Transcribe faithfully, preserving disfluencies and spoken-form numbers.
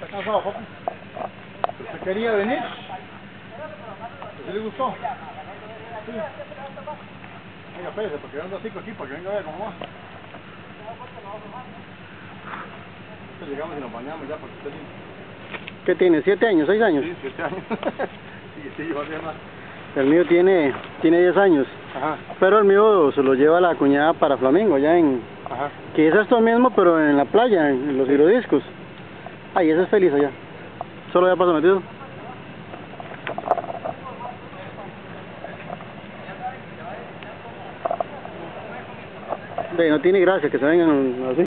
cansado, papi. ¿Usted quería venir? ¿Usted le gustó? Sí. Venga, pese, porque yo ando así aquí, para que venga a ver cómo va. Entonces llegamos y nos bañamos ya, porque usted lindo. ¿Qué tiene? ¿Siete años? ¿Seis años? Sí, siete años. Sí, sí, va a ser más. El mío tiene tiene diez años. Ajá. Pero el mío se lo lleva la cuñada para Flamingo, allá en... Ajá. Que es esto mismo, pero en la playa, en los girodiscos. Ay, ese es feliz allá. Solo ya paso metido. De, no tiene gracia que se vengan así.